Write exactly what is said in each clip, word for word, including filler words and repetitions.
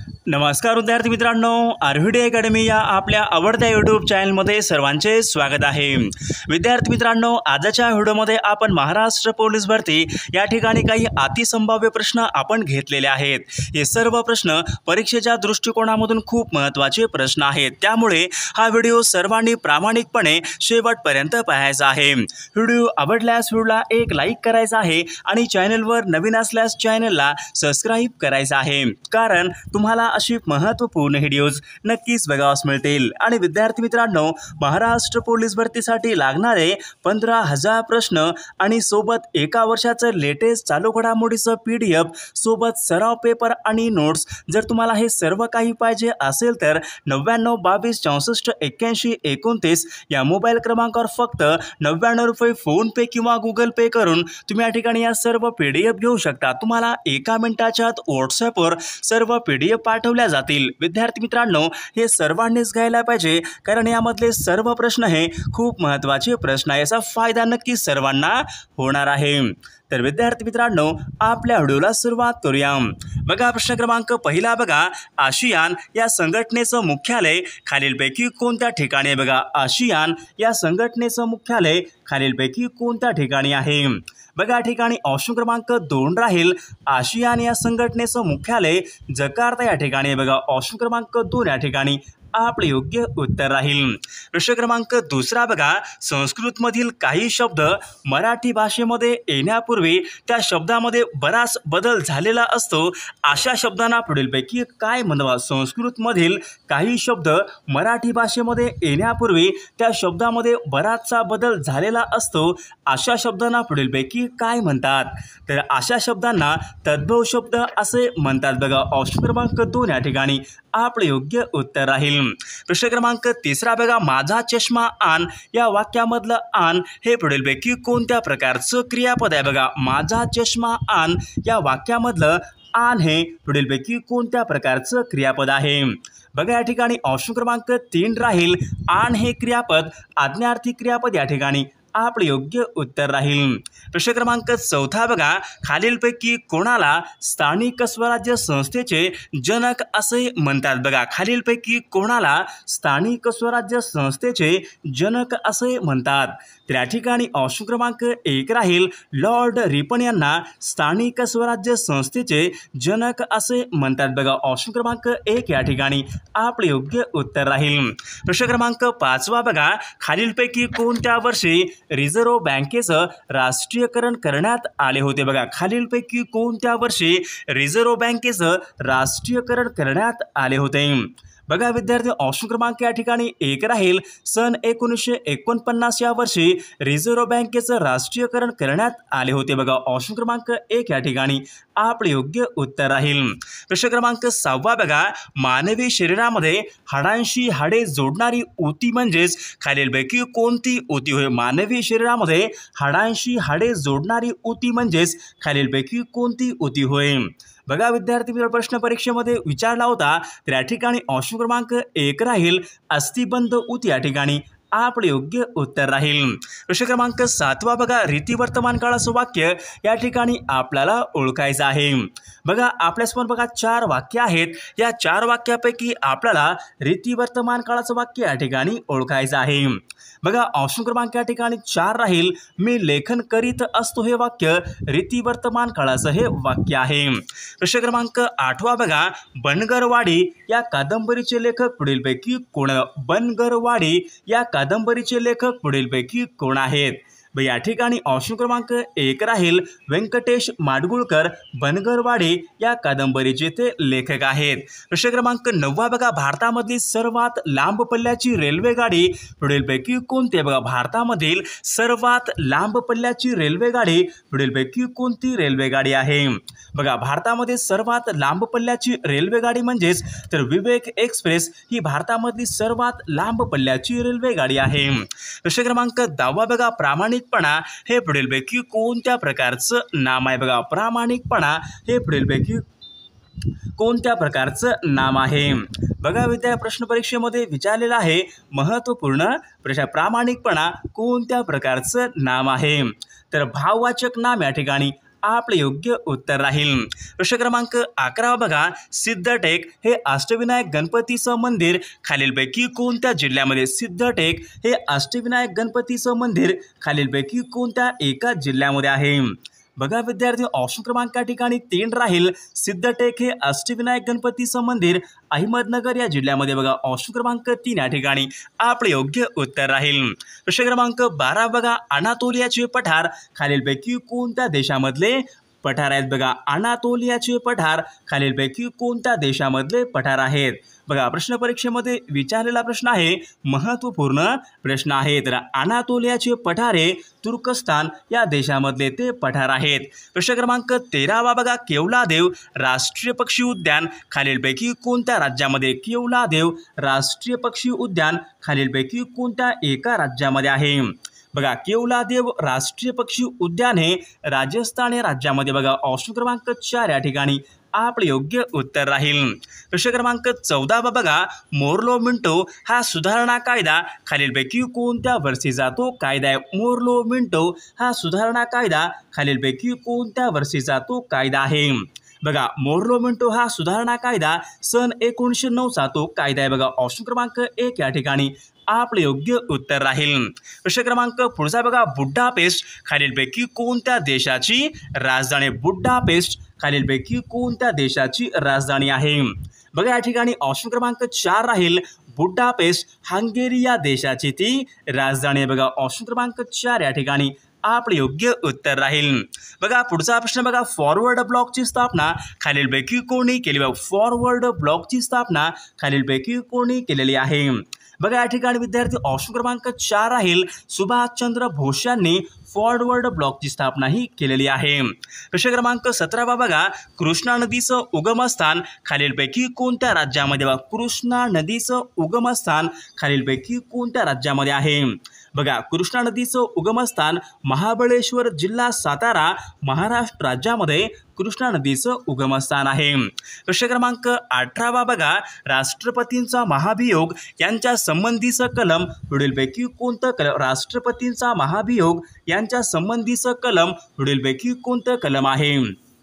नमस्कार विद्यार्थी मित्रांनो, आरव्हीडी अकॅडमी या आपल्या आवडत्या यूट्यूब चॅनलमध्ये सर्वांचे स्वागत आहे। विद्यार्थी मित्रांनो, आजच्या व्हिडिओमध्ये आपण महाराष्ट्र पोलीस भरती या ठिकाणी काही अतिसंभाव्य प्रश्न आपण घेतलेले आहेत। हे सर्व प्रश्न परीक्षेच्या दृष्टिकोनामधून खूप महत्त्वाचे प्रश्न आहेत, त्यामुळे हा व्हिडिओ सर्वांनी प्रामाणिकपणे शेवटपर्यंत पाहायचा आहे। व्हिडिओ आवडल्यास व्हिडिओला एक लाईक करायचा आहे आणि चॅनलवर नवीन असल्यास चॅनलला सबस्क्राइब करायचं आहे, कारण तुम्हाला अशी महत्त्वपूर्ण व्हिडिओज नक्कीच बघावयास मिळतील। आणि विद्यार्थी मित्रांनो, महाराष्ट्र पोलीस भरतीसाठी लागणारे पंधरा हजार प्रश्न आणि सोबत एका वर्षाचं लेटेस्ट चालू घडामोडीचं पीडीएफ सोबत सराव पेपर आणि नोट्स, जर तुम्हाला हे सर्व काही पाहिजे असेल तर नव्याण्णव बावीस चौसष्ट एक्क्याऐंशी एकोणतीस या मोबाईल क्रमांकावर फक्त नव्याण्णव रुपये फोन पे किंवा गुगल पे करून तुम्ही या ठिकाणी या सर्व पीडीएफ घेऊ शकता। तुम्हाला एका मिनिटाच्या आत व्हॉट्सॲपवर सर्व पीडीएफ पाठवल्या जातील। विद्यार्थी मित्रांनो, हे सर्वांनीच घ्यायला पाहिजे, कारण यामधले सर्व प्रश्न हे खूप महत्त्वाचे प्रश्न आहे। याचा फायदा नक्की सर्वांना होणार आहे। तर विद्यार्थी मित्रांनो, आपल्या व्हिडिओला सुरुवात करूया। बघा, प्रश्न क्रमांक पहिला बघा, आशियान या संघटनेचं मुख्यालय खालीलपैकी कोणत्या ठिकाणी आहे? बघा, आशियान या संघटनेचं मुख्यालय खालीलपैकी कोणत्या ठिकाणी आहे? बघा, ठिकाणी ऑप्शन क्रमांक दोन राहील, आशियान या संघटनेचं मुख्यालय जकार्ता या ठिकाणी आहे। बघा, ऑप्शन क्रमांक दोन या ठिकाणी आपले योग्य उत्तर राहील। प्रश्न क्रमांक दुसरा बघा, संस्कृतमधील काही शब्द मराठी भाषेमध्ये येण्यापूर्वी त्या शब्दामध्ये बराच बदल झालेला असतो, अशा शब्दांना पुढीलपैकी काय म्हणतात? संस्कृतमधील काही शब्द मराठी भाषेमध्ये येण्यापूर्वी त्या शब्दामध्ये बराचसा बदल झालेला असतो, अशा शब्दांना पुढीलपैकी काय म्हणतात? तर अशा शब्दांना तद्भव शब्द असे म्हणतात। बघा, ऑप्शन क्रमांक दोन या ठिकाणी आपले योग्य उत्तर राहील। प्रश्न क्रमांक तिसरा बघा, माझा चष्मा आण या वाक्यामधलं आण हे पुढीलपैकी कोणत्या प्रकारचं क्रियापद आहे? बघा, माझा चष्मा आण या वाक्यामधलं आण हे पुढीलपैकी कोणत्या प्रकारचं क्रियापद आहे? बघा, या ठिकाणी ऑप्शन क्रमांक तीन राहील, आण हे क्रियापद आज्ञार्थी क्रियापद या ठिकाणी आपले योग्य उत्तर राहील। प्रश्न क्रमांक चौथा बघा, खालीलपैकी कोणाला स्थानिक स्वराज्य संस्थेचे जनक असे म्हणतात? बघा, खालीलपैकी कोणाला स्थानिक स्वराज्य संस्थेचे जनक असे म्हणतात? तर या ठिकाणी ऑप्शन क्रमांक एक राहील, लॉर्ड रिपन यांना स्थानिक स्वराज्य संस्थेचे जनक असे म्हणतात। बघा, ऑप्शन क्रमांक एक या ठिकाणी आपले योग्य उत्तर राहील। प्रश्न क्रमांक पाचवा बघा, खालीलपैकी कोणत्या वर्षी रिझर्व्ह बँकेचं राष्ट्रीयकरण करण्यात आले होते? बघा, खालीलपैकी कोणत्या वर्षी रिझर्व्ह बँकेचं राष्ट्रीयकरण करण्यात आले होते? बघा विद्यार्थी, ऑप्शन क्रमांक या ठिकाणी एक राहील, सन एकोणीसशे एकोणपन्नास या वर्षी रिझर्व्ह बँकेचं राष्ट्रीयकरण करण्यात आले होते। बघा, ऑप्शन क्रमांक एक या ठिकाणी आपले योग्य उत्तर राहील। प्रश्न क्रमांक सहावा बघा, मानवी शरीरामध्ये हाडांशी हाडे जोडणारी ऊती म्हणजेच खालीलपैकी कोणती ऊती होय? मानवी शरीरामध्ये हाडांशी हाडे जोडणारी ऊती म्हणजेच खालीलपैकी कोणती ऊती होय? बघा विद्यार्थी मित्र, प्रश्न परीक्षेमध्ये विचारला होता, तर या ठिकाणी ऑप्शन क्रमांक एक राहील, अस्थिबंध ऊती या ठिकाणी आपले योग्य उत्तर राहील। प्रश्न क्रमांक सातवा बघा, रीती वर्तमान काळाचं वाक्य या ठिकाणी आपल्याला ओळखायचं आहे। बघा, आपल्यासमोर बघा चार वाक्य आहेत, या चार वाक्यापैकी आपल्याला रीती वर्तमान काळाचं वाक्य या ठिकाणी ओळखायचं आहे। बघा, ऑप्शन क्रमांक या ठिकाणी चार राहील, मी लेखन करीत असतो हे वाक्य रीती वर्तमान काळाचं हे वाक्य आहे। प्रश्न क्रमांक आठवा बघा, बनगरवाडी या कादंबरीचे लेखक पुढीलपैकी कोण? बनगरवाडी या कादंबरीचे लेखक पुढीलपैकी कोण आहेत? या ठिकाणी ऑप्शन क्रमांक एक राहील, व्यंकटेश माडगुळकर बनगरवाडी या कादंबरीचे ते लेखक आहेत। प्रश्न क्रमांक नववा बघा, भारतामधील सर्वात लांब पल्ल्याची रेल्वेगाडी पुढीलपैकी कोणती? बघा, भारतामधील सर्वात लांब पल्ल्याची रेल्वेगाडी पुढीलपैकी कोणती रेल्वेगाडी आहे? बघा, भारतामध्ये सर्वात लांब पल्ल्याची रेल्वेगाडी म्हणजेच तर विवेक एक्सप्रेस ही भारतामधली सर्वात लांब पल्ल्याची रेल्वेगाडी आहे। प्रश्न क्रमांक दहावा बघा, प्रामाणिक प्रामाणिकपणा हे पुढीलपैकी कोणत्या प्रकारचं नाम आहे? बघा, प्रामाणिकपणा हे पुढीलपैकी कोणत्या प्रकारचं नाम आहे? बघा विद्या, प्रश्न परीक्षेमध्ये विचारलेला आहे महत्त्वपूर्ण प्रश्न, प्रामाणिकपणा कोणत्या प्रकारचं नाम आहे? तर भाववाचक नाम या ठिकाणी आपले योग्य उत्तर राहील. प्रश्न क्रमांक अकरा बघा, सिद्धटेक हे अष्टविनायक गणपतीचं मंदिर खालीलपैकी कोणत्या जिल्ह्यामध्ये सिद्धटेक हे अष्टविनायक गणपतीचं मंदिर खालीलपैकी कोणत्या एका जिल्ह्यामध्ये आहे. बघा विद्यार्थी, ऑप्शन क्रमांक या ठिकाणी तीन राहील. सिद्धटेक हे अष्टविनायक गणपतीचं मंदिर अहमदनगर या जिल्ह्यामध्ये बघा. ऑप्शन क्रमांक तीन या ठिकाणी आपले योग्य उत्तर राहील. प्रश्न क्रमांक बारा बघा, अनातोलियाचे पठार खालीलपैकी कोणत्या देशामधले पठार आहेत. बघा अनातोलियाचे पठार खालीलपैकी कोणत्या देशामधले पठार आहेत. बघा प्रश्न परीक्षेमध्ये विचारलेला प्रश्न आहे, महत्त्वपूर्ण प्रश्न आहे. तर अनातोलियाचे पठार हे तुर्कस्तान या देशामधले ते पठार आहेत. प्रश्न क्रमांक तेरावा बघा, केवलादेव राष्ट्रीय पक्षी उद्यान खालीलपैकी कोणत्या राज्यामध्ये केवलादेव राष्ट्रीय पक्षी उद्यान खालीलपैकी कोणत्या एका राज्यामध्ये आहे. बघा केवलादेव राष्ट्रीय पक्षी उद्यान हे राजस्थान या राज्यामध्ये बघा. ऑप्शन क्रमांक चार या ठिकाणी आपले योग्य उत्तर राहील. प्रश्न क्रमांक चौदा बघा, मोर्लो मिंटो हा सुधारणा कायदा खालीलपैकी कोणत्या वर्षीचा तो कायदा आहे. मोर्लो मिंटो हा सुधारणा कायदा खालीलपैकी कोणत्या वर्षीचा तो कायदा आहे. बघा मोर्लो मिंटो हा सुधारणा कायदा सन एकोणीसशे नऊचा तो कायदा आहे. बघा ऑप्शन क्रमांक एक या ठिकाणी आपले योग्य उत्तर राहील. प्रश्न क्रमांक पुढचा बघा, बुडापेस्ट खालीलपैकी कोणत्या देशाची राजधानी. बुडापेस्ट खालीलपैकी कोणत्या देशाची राजधानी आहे. बघा या ठिकाणी ऑप्शन क्रमांक चार राहील. बुडापेस्ट हंगेरी या देशाची ती राजधानी आहे. बघा ऑप्शन क्रमांक चार या ठिकाणी आपले योग्य उत्तर राहील. बघा पुढचा प्रश्न बघा, फॉरवर्ड ब्लॉकची स्थापना खालीलपैकी कोणी केली. बघा फॉरवर्ड ब्लॉकची स्थापना खालीलपैकी कोणी केलेली आहे. बघा या ठिकाणी विद्यार्थी ऑप्शन क्रमांक चार राहील. सुभाषचंद्र बोस यांनी फॉरवर्ड ब्लॉकची स्थापना ही केलेली आहे. प्रश्न क्रमांक सतरावा बघा, कृष्णा नदीचं उगमस्थान खालीलपैकी कोणत्या राज्यामध्ये. बघा कृष्णा नदीचं उगमस्थान खालीलपैकी कोणत्या राज्यामध्ये आहे. बघा कृष्णा नदीचं उगमस्थान महाबळेश्वर जिल्हा सातारा महाराष्ट्र राज्यामध्ये कृष्णा नदीचं उगमस्थान आहे. प्रश्न क्रमांक अठरावा बघा, राष्ट्रपतींचा महाभियोग यांच्या संबंधीचं कलम पुढीलपैकी कोणतं कलम. राष्ट्रपतींचा महाभियोग यांच्या संबंधीचं कलम पुढीलपैकी कोणतं कलम आहे.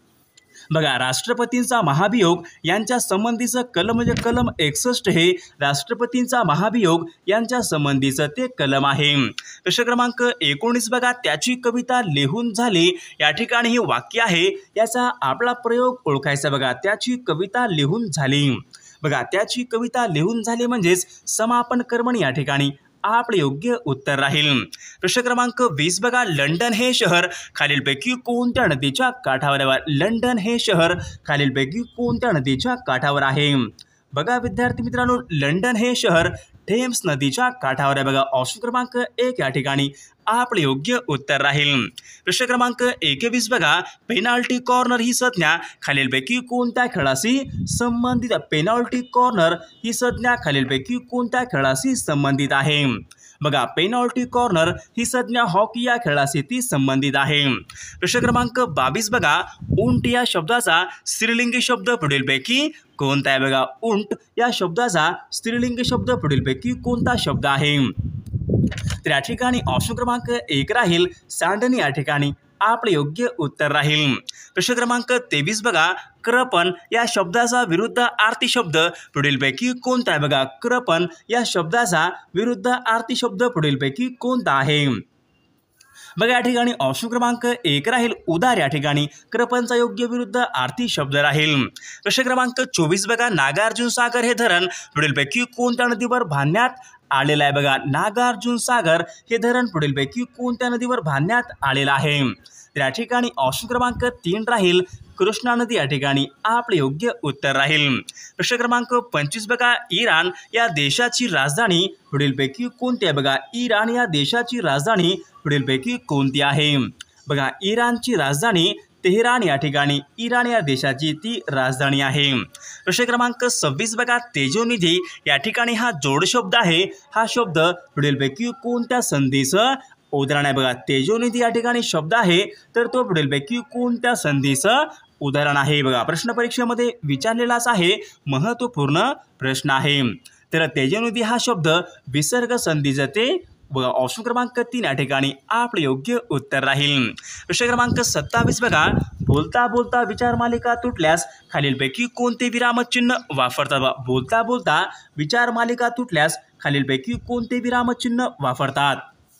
बघा राष्ट्रपतींचा महाभियोग यांच्या संबंधीचं कलम म्हणजे कलम एकसष्ट हे राष्ट्रपतींचा महाभियोग यांच्या संबंधीचं ते कलम आहे. प्रश्न क्रमांक एकोणीस बघा, त्याची कविता लिहून झाली या ठिकाणी हे वाक्य आहे, याचा आपला प्रयोग ओळखायचा. बघा त्याची कविता लिहून झाली. बघा त्याची कविता लिहून झाली म्हणजेच समापन कर्मणी या ठिकाणी आपले योग्य उत्तर राहील. प्रश्न क्रमांक वीस बघा, लंडन हे शहर खालीलपैकी कोणत्या नदीच्या काठावर आहे. लंडन हे शहर खालीलपैकी कोणत्या नदीच्या काठावर आहे. बघा विद्यार्थी मित्रांनो, लंडन हे शहर थेम्स नदीच्या काठावर आहे. बघा ऑप्शन क्रमांक एक या ठिकाणी आपले योग्य उत्तर राहील. प्रश्न क्रमांक एकवीस बघा, पेनाल्टी कॉर्नर ही संज्ञा खालीलपैकी कोणत्या खेळाशी संबंधित. पेनाल्टी कॉर्नर ही संज्ञा खालीलपैकी कोणत्या खेळाशी संबंधित आहे. बघा पेनॉल्टी कॉर्नर ही संज्ञा हॉकी या खेळाशी ती संबंधित आहे. प्रश्न क्रमांक बावीस बघा, उंट या शब्दाचा स्त्रीलिंगी शब्द पुढीलपैकी कोणता आहे. बघा उंट या शब्दाचा स्त्रीलिंगी शब्द पुढीलपैकी कोणता शब्द आहे. तर या ठिकाणी ऑप्शन क्रमांक एक राहील, सांडणी या ठिकाणी आपले योग्य उत्तर राहील. प्रश्न क्रमांक तेवीस बघा, कृपण या शब्दाचा विरुद्ध आरती शब्द पुढीलपैकी कोणता आहे. बघा कृपण या शब्दाचा विरुद्ध आरती शब्द पुढीलपैकी कोणता आहे. बघा या ठिकाणी ऑप्शन क्रमांक एक राहील, उदार या ठिकाणी कृपणचा योग्य विरुद्ध आरती शब्द राहील. प्रश्न क्रमांक चोवीस बघा, नागार्जुन सागर हे धरण पुढीलपैकी कोणत्या नदीवर बांधण्यात आलेलं आहे. बघा नागार्जुन सागर हे धरण पुढीलपैकी कोणत्या नदीवर बांधण्यात आलेलं आहे. तर या ठिकाणी ऑप्शन क्रमांक तीन राहील, कृष्णा नदी या ठिकाणी आपले योग्य उत्तर राहील. प्रश्न क्रमांक पंचवीस बघा, इराण या देशाची राजधानी पुढीलपैकी कोणती आहे. बघा इराण या देशाची राजधानी पुढीलपैकी कोणती आहे. बघा इराणची राजधानी तेहरान या ठिकाणी इराण या देशाची ती राजधानी आहे. प्रश्न क्रमांक सव्वीस बघा, तेजोनिधी या ठिकाणी हा जोड शब्द आहे, हा शब्द पुढीलपैकी कोणत्या संधीचं उदाहरण आहे. बघा तेजोनिधी या ठिकाणी शब्द आहे, तर तो पुढीलपैकी कोणत्या संधीचं उदाहरण आहे. बघा प्रश्न परीक्षेमध्ये विचारलेलाच आहे, महत्त्वपूर्ण प्रश्न आहे. तर तेजोनिधी हा शब्द विसर्ग संधीचं ते बघा ऑप्शन क्रमांक तीन या ठिकाणी आपले योग्य उत्तर राहील. प्रश्न क्रमांक सत्तावीस बघा, बोलता बोलता विचार मालिका तुटल्यास खालीलपैकी कोणते विरामचिन्ह वापरतात? बोलता बोलता विचार मालिका तुटल्यास खालीलपैकी कोणते विरामचिन्ह वापरतात?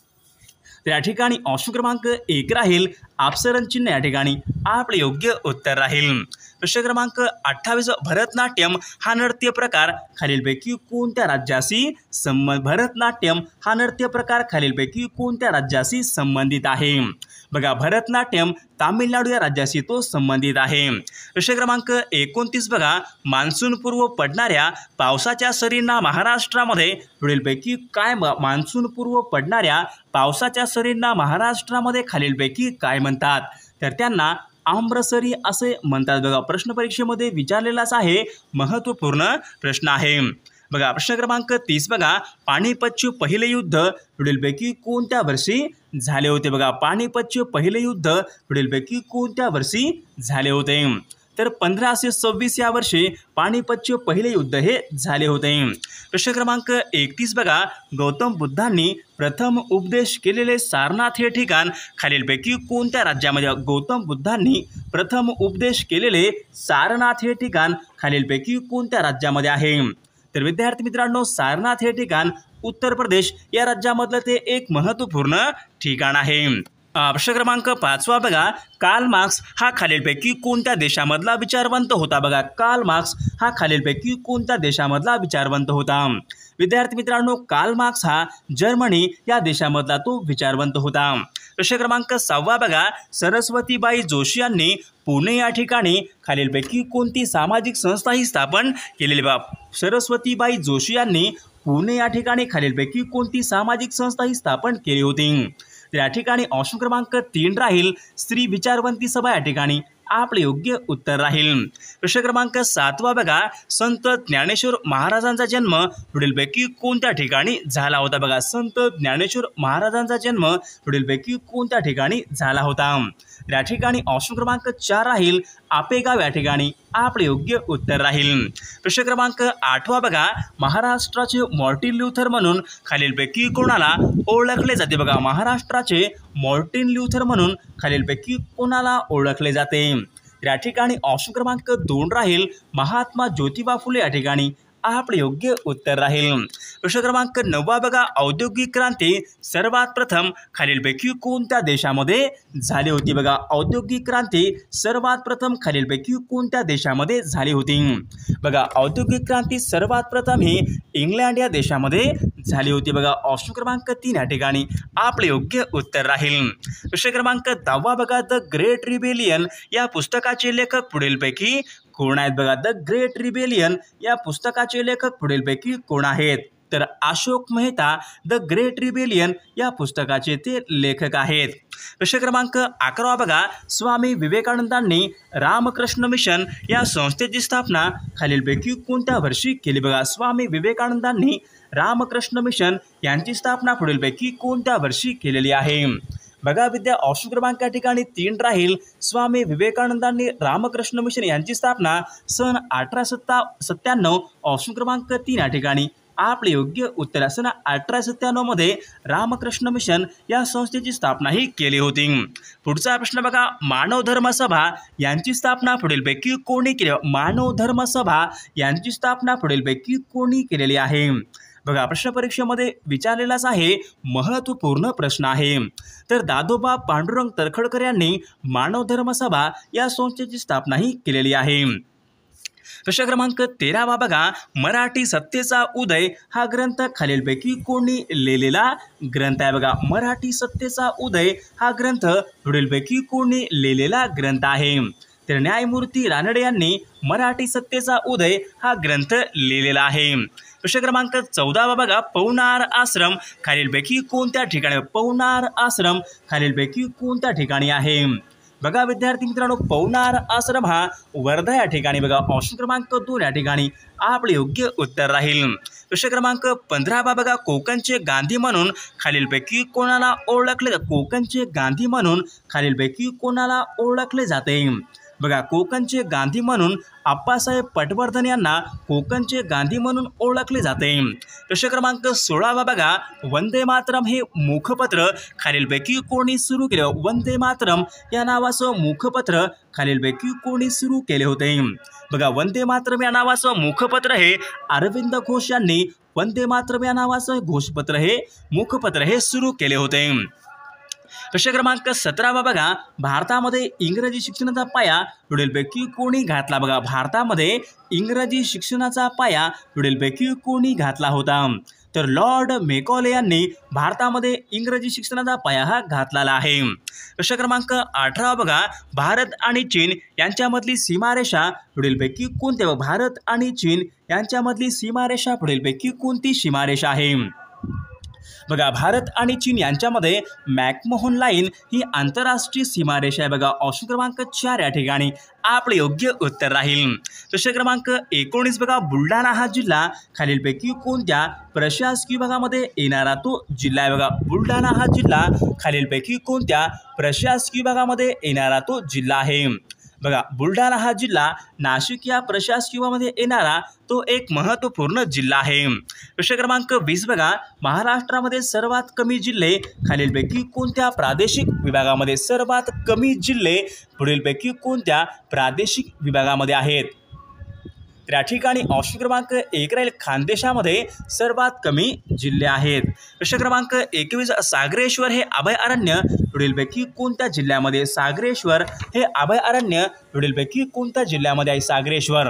तर या ठिकाणी ऑप्शन क्रमांक एक राहील अपसरण चिन्ह या ठिकाणी आपले योग्य उत्तर राहील। प्रश्न क्रमांक अठ्ठावीस, भरतनाट्यम हा नृत्य प्रकार खालीलपैकी कोणत्या राज्याशी संबंध भरतनाट्यम हा नृत्य प्रकार खालीलपैकी कोणत्या राज्याशी संबंधित आहे? बघा, भरतनाट्यम तामिळनाडू या राज्याशी तो संबंधित आहे। प्रश्न क्रमांक एकोणतीस बघा, मान्सून पूर्व पडणाऱ्या पावसाच्या सरींना महाराष्ट्रामध्ये पुढीलपैकी काय मान्सून पूर्व पडणाऱ्या पावसाच्या सरींना महाराष्ट्रामध्ये खालीलपैकी काय म्हणतात? तर त्यांना आम्रसरी असे म्हणतात। बघा, प्रश्न परीक्षेमध्ये विचारलेलाच आहे, महत्त्वपूर्ण प्रश्न आहे। बघा, प्रश्न क्रमांक तीस बघा, पानिपतचे पहिले युद्ध पुढीलपैकी कोणत्या वर्षी झाले होते? बघा, पानिपतचे पहिले युद्ध पुढीलपैकी कोणत्या वर्षी झाले होते? तर पंधराशे सव्वीस या वर्षी पानिपतचे पहिले युद्ध हे झाले होते। प्रश्न क्रमांक एकतीस बघा, गौतम बुद्धांनी प्रथम उपदेश केलेले सारनाथ हे ठिकाण खालीलपैकी कोणत्या राज्यामध्ये? गौतम बुद्धांनी प्रथम उपदेश केलेले सारनाथ हे ठिकाण खालीलपैकी कोणत्या राज्यामध्ये आहे? तर विद्यार्थी मित्रांनो, सारनाथ हे ठिकाण उत्तर प्रदेश या राज्यामधलं ते एक महत्त्वपूर्ण ठिकाण आहे। प्रश्न क्रमांक पाचवा बघा, कार्ल मार्क्स हा खालीलपैकी कोणत्या देशामधला विचारवंत होता? बघा, कार्ल मार्क्स हा खालीलपैकी कोणत्या देशामधला विचारवंत होता? विद्यार्थी मित्रांनो, कार्ल मार्क्स हा जर्मनी या देशामधला तो विचारवंत होता। प्रश्न क्रमांक सहावा बघा, सरस्वतीबाई जोशी यांनी पुणे या ठिकाणी खालीलपैकी कोणती सामाजिक संस्था ही स्थापन केलेली? बा सरस्वतीबाई जोशी यांनी पुणे या ठिकाणी खालीलपैकी कोणती सामाजिक संस्था ही स्थापन केली होती? तर या ठिकाणी ऑप्शन क्रमांक तीन राहील स्त्री विचारवंती सभा या ठिकाणी आपले योग्य उत्तर राहील। प्रश्न क्रमांक सातवा बघा, संत ज्ञानेश्वर महाराजांचा जन्म पुढीलपैकी कोणत्या ठिकाणी झाला होता? बघा, संत ज्ञानेश्वर महाराजांचा जन्म पुढीलपैकी कोणत्या ठिकाणी झाला होता? या ठिकाणी ऑप्शन क्रमांक चार राहील आपेगाव या ठिकाणी आपले योग्य उत्तर राहील। प्रश्न क्रमांक आठवा बघा, महाराष्ट्राचे मार्टिन ल्यूथर म्हणून खालीलपैकी कोणाला ओळखले जाते? बघा, महाराष्ट्राचे मार्टिन ल्यूथर म्हणून खालीलपैकी कोणाला ओळखले जाते? या ठिकाणी ऑप्शन क्रमांक दोन राहील महात्मा ज्योतिबा फुले या ठिकाणी आपले योग्य उत्तर राहील। प्रश्न क्रमांक नववा बघा, औद्योगिक क्रांती सर्वात प्रथम खालीलपैकी कोणत्या देशामध्ये झाली होती? बघा, औद्योगिक क्रांती सर्वात प्रथम खालीलपैकी कोणत्या देशामध्ये झाली होती? बघा, औद्योगिक क्रांती सर्वात प्रथम ही इंग्लंड या देशामध्ये झाली होती। बघा, ऑप्शन क्रमांक तीन या ठिकाणी आपले योग्य उत्तर राहील। प्रश्न क्रमांक दहावा बघा, द ग्रेट रिबेलियन या पुस्तकाचे लेखक पुढीलपैकी कोण आहेत? बघा, द ग्रेट रिबेलियन या पुस्तकाचे लेखक पुढीलपैकी कोण आहेत? तर Ashok Mehta the great rebellion या पुस्तकाचे ते लेखक आहेत। प्रश्न क्रमांक अकरा बघा, स्वामी विवेकानंदांनी रामकृष्ण मिशन या संस्थेची स्थापना खालीलपैकी कोणत्या वर्षी केली? बघा, स्वामी विवेकानंदांनी रामकृष्ण मिशन यांची स्थापना पुढीलपैकी कोणत्या वर्षी केलेली आहे? बघा विद्या, ऑप्शन क्रमांक या ठिकाणी तीन राहील स्वामी विवेकानंदांनी रामकृष्ण मिशन यांची स्थापना सन अठरा सत्ता सत्त्याण्णव ऑप्शन क्रमांक तीन या ठिकाणी आपले योग्य उत्तर सन अठरा सत्त्याण्णव मध्ये रामकृष्ण मिशन या संस्थेची स्थापना ही केली होती। पुढचा प्रश्न बघा, मानव धर्म सभा यांची स्थापना पुढीलपैकी कोणी केली? मानव धर्म सभा यांची स्थापना पुढीलपैकी कोणी केलेली आहे? बघा, प्रश्न परीक्षेमध्ये विचारलेलाच आहे, महत्त्वपूर्ण प्रश्न आहे। तर दादोबा पांडुरंग तरखडकर यांनी मानव धर्म सभा या संस्थेची स्थापना ही केलेली आहे। प्रश्न क्रमांक तेरावा बघा, मराठी सत्तेचा उदय हा ग्रंथ खालीलपैकी कोणी लिहिलेला ग्रंथ आहे? बघा, मराठी सत्तेचा उदय हा ग्रंथ पुढीलपैकी कोणी लिहिलेला ग्रंथ आहे? तर न्यायमूर्ती रानडे यांनी मराठी सत्तेचा उदय हा ग्रंथ लिहिलेला आहे। प्रश्न क्रमांक चौदावा बघा, पवनार आश्रम खालीलपैकी कोणत्या ठिकाणी? पवनार आश्रम खालीलपैकी कोणत्या ठिकाणी आहे? बघा विद्यार्थी मित्रांनो, पवनार आश्रम हा वर्धा या ठिकाणी बघा, ऑप्शन क्रमांक दोन या ठिकाणी आपले योग्य उत्तर राहील। प्रश्न क्रमांक पंधरावा बघा, कोकणचे गांधी म्हणून खालीलपैकी कोणाला ओळखले? कोकणचे गांधी म्हणून खालीलपैकी कोणाला ओळखले जाते? बघा, कोकणचे गांधी म्हणून आप्पासाहेब पटवर्धन यांना कोकणचे गांधी म्हणून ओळखले जाते। प्रश्न क्रमांक सोळावा बघा, वंदे मातरम हे मुखपत्र खालीलपैकी कोणी सुरू केले? वंदे मातरम या नावाचं मुखपत्र खालीलपैकी कोणी सुरू केले होते? बघा, वंदे मातरम या नावाचं मुखपत्र हे अरविंद घोष यांनी वंदे मातरम या नावाचं घोषपत्र हे मुखपत्र हे सुरू केले होते। प्रश्न क्रमांक सतरावा बघा, भारतामध्ये इंग्रजी शिक्षणाचा पाया पुढीलपैकी कोणी घातला? बघा, भारतामध्ये इंग्रजी शिक्षणाचा पाया पुढीलपैकी कोणी घातला होता? तर लॉर्ड मेकॉले यांनी भारतामध्ये इंग्रजी शिक्षणाचा पाया हा घातलेला आहे। प्रश्न क्रमांक अठरा बघा, भारत आणि चीन यांच्यामधली सीमारेषा पुढीलपैकी कोणती? भारत आणि चीन यांच्यामधली सीमारेषा पुढीलपैकी कोणती सीमारेषा आहे? बघा, भारत आणि चीन यांच्यामध्ये मॅकमोहन लाईन ही आंतरराष्ट्रीय सीमारेषा आहे। बघा, ऑप्शन क्रमांक चार या ठिकाणी आपले योग्य उत्तर राहील। प्रश्न क्रमांक एकोणीस बघा, बुलढाणा हा जिल्हा खालीलपैकी कोणत्या प्रशासकीय विभागामध्ये येणारा तो जिल्हा आहे? बघा, बुलढाणा हा जिल्हा खालीलपैकी कोणत्या प्रशासकीय विभागामध्ये येणारा तो जिल्हा आहे? बघा, बुलढाणा हा जिल्हा नाशिक या प्रशासकीय विभागामध्ये येणारा तो एक महत्त्वपूर्ण जिल्हा आहे। प्रश्न क्रमांक वीस बघा, महाराष्ट्रामध्ये सर्वात कमी जिल्हे खालीलपैकी कोणत्या प्रादेशिक विभागामध्ये? सर्वात कमी जिल्हे पुढीलपैकी कोणत्या प्रादेशिक विभागामध्ये आहेत? तर या ठिकाणी ऑप्शन क्रमांक एक राहील, खानदेशामध्ये सर्वात कमी जिल्हे आहेत। प्रश्न क्रमांक एकवीस, सागरेश्वर हे अभयारण्य पुढीलपैकी कोणत्या जिल्ह्यामध्ये? सागरेश्वर हे अभयारण्य पुढीलपैकी कोणत्या जिल्ह्यामध्ये आहे? सागरेश्वर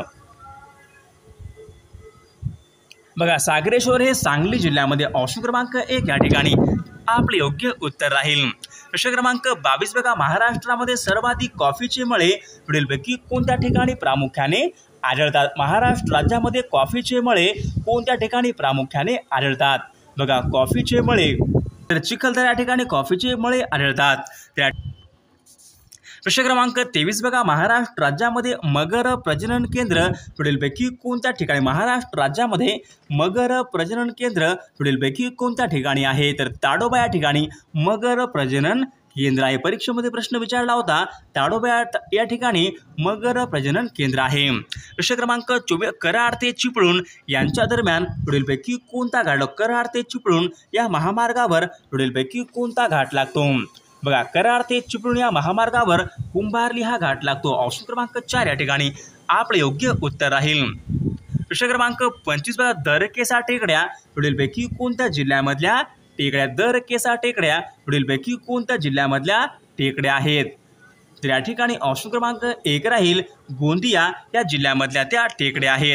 बघा, सागरेश्वर हे सांगली जिल्ह्यामध्ये ऑप्शन क्रमांक एक या ठिकाणी आपले योग्य उत्तर राहील। प्रश्न क्रमांक बावीस बघा, महाराष्ट्रामध्ये सर्वाधिक कॉफीचे मळे पुढीलपैकी कोणत्या ठिकाणी प्रामुख्याने आढळतात? महाराष्ट्र राज्यामध्ये कॉफीचे मळे कोणत्या ठिकाणी प्रामुख्याने आढळतात? बघा, कॉफीचे मळे तर चिखलदरा या ठिकाणी कॉफीचे मळे आढळतात। त्या प्रश्न क्रमांक तेवीस बघा, महाराष्ट्र राज्यामध्ये मगर प्रजनन केंद्र पुढीलपैकी कोणत्या ठिकाणी? महाराष्ट्र राज्यामध्ये मगर प्रजनन केंद्र पुढीलपैकी कोणत्या ठिकाणी आहे? तर ताडोबा या ठिकाणी मगर प्रजनन केंद्र आहे। परीक्षेमध्ये प्रश्न विचारला होता, ताडोबा या ठिकाणी मगर प्रजनन केंद्र आहे। प्रश्न क्रमांक चोवीस, कराड ते चिपळूण यांच्या दरम्यान पुढीलपैकी कोणता घाट? कराड ते चिपळूण या महामार्गावर पुढीलपैकी कोणता घाट लागतो? बघा, कराड ते चिपळूण या महामार्गावर कुंभार्ली हा घाट लागतो। ऑप्शन क्रमांक चार या ठिकाणी आपले योग्य उत्तर राहील। प्रश्न क्रमांक पंचवीस बघा, दरकेसा टेकड्या पुढीलपैकी कोणत्या जिल्ह्यामधल्या टेकड्या? दरकेसा टेकड्या पुढीलपैकी कोणत्या जिल्ह्यामधल्या टेकड्या आहेत? तर या ठिकाणी ऑप्शन क्रमांक एक राहील, गोंदिया या जिल्ह्यामधल्या त्या टेकड्या आहेत।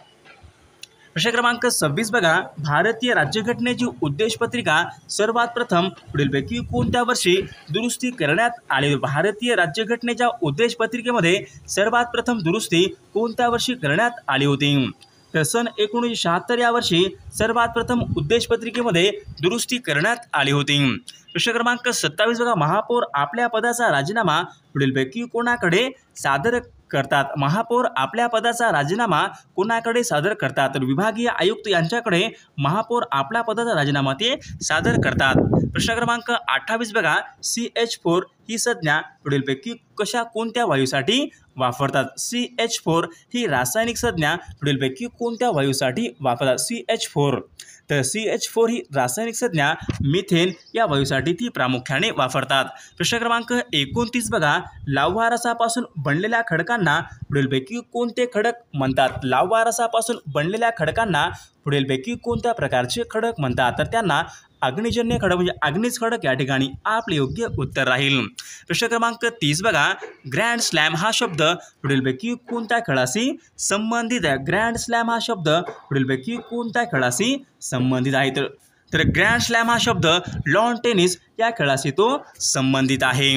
प्रश्न क्रमांक सव्वीस बघा, भारतीय राज्यघटनेची उद्देशपत्रिका सर्वात प्रथम पुढीलपैकी कोणत्या वर्षी दुरुस्ती करण्यात आली? भारतीय राज्यघटनेच्या उद्देशपत्रिकेमध्ये सर्वात प्रथम दुरुस्ती कोणत्या वर्षी करण्यात आली होती? तर सन एकोणीसशे शहात्तर या वर्षी सर्वात प्रथम उद्देशपत्रिकेमध्ये दुरुस्ती करण्यात आली होती। प्रश्न क्रमांक सत्तावीस बघा, महापौर आपल्या पदाचा राजीनामा पुढीलपैकी कोणाकडे सादर करतात? महापौर आपल्या पदाचा राजीनामा कोणाकडे सादर करतात? तर विभागीय आयुक्त यांच्याकडे महापौर आपल्या पदाचा राजीनामा ते सादर करतात। प्रश्न क्रमांक अठ्ठावीस बघा, सी एच फोर ही संज्ञा पुढीलपैकी कशा कोणत्या वायूसाठी वापरतात? सी एच फोर ही रासायनिक संज्ञा पुढीलपैकी कोणत्या वायूसाठी वापरतात? सी एच फोर तर सी एच फोर ही रासायनिक संज्ञा मिथेन या वायूसाठी ती प्रामुख्याने वापरतात। प्रश्न क्रमांक एकोणतीस बघा, लाव्हा रसापासून बनलेल्या खडकांना पुढीलपैकी कोणते खडक म्हणतात? लाव्हा रसापासून बनलेल्या खडकांना पुढीलपैकी कोणत्या प्रकारचे खडक म्हणतात? तर त्यांना अग्निजन्य खडक म्हणजे अग्निज खडक या ठिकाणी आपले योग्य उत्तर राहील। प्रश्न क्रमांक तीस बघा, ग्रँड स्लॅम हा शब्द पुढीलपैकी कोणत्या खेळाशी संबंधित आहे? ग्रँड स्लॅम हा शब्द पुढीलपैकी कोणत्या खेळाशी संबंधित आहे? तर तर ग्रँड स्लॅम हा शब्द लॉन टेनिस या खेळाशी तो संबंधित आहे।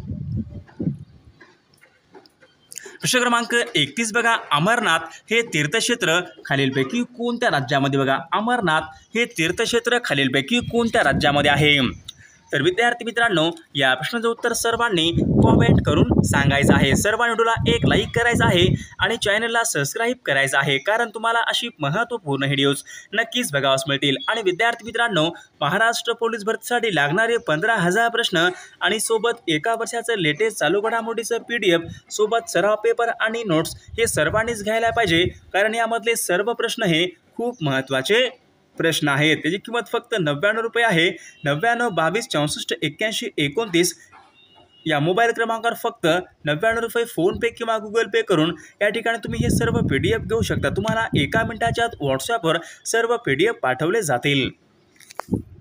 प्रश्न क्रमांक एकतीस बघा, अमरनाथ हे तीर्थक्षेत्र खालीलपैकी कोणत्या राज्यामध्ये? बघा, अमरनाथ हे तीर्थक्षेत्र खालीलपैकी कोणत्या राज्यामध्ये आहे? तर विद्यार्थी मित्रांनो, या प्रश्नाचं उत्तर सर्वांनी कॉमेंट करून सांगायचं आहे. सर्वांनी व्हिडिओला एक लाईक करायचं आहे आणि चॅनलला सबस्क्राईब करायचं आहे, कारण तुम्हाला अशी महत्त्वपूर्ण व्हिडिओज नक्कीच बघावास मिळतील. आणि विद्यार्थी मित्रांनो, महाराष्ट्र पोलीस भरतीसाठी लागणारे पंधरा हजार प्रश्न आणि सोबत एका वर्षाचं लेटेस्ट चालू घडामोडीचं पी डी एफ सोबत सराव पेपर आणि नोट्स हे सर्वांनीच घ्यायला पाहिजे, कारण यामधले सर्व प्रश्न हे खूप महत्त्वाचे प्रश्न आहेत. त्याची किंमत फक्त नव्याण्णव रुपये आहे. नव्याण्णव बावीस चौसष्ट एक्क्याऐंशी एकोणतीस या मोबाईल क्रमांकावर फक्त नव्याण्णव रुपये फोनपे किंवा गुगल पे करून या ठिकाणी तुम्ही हे सर्व पी डी एफ घेऊ शकता. तुम्हाला एका मिनिटाच्या आत व्हॉट्सॲपवर सर्व पी डी एफ पाठवले जातील.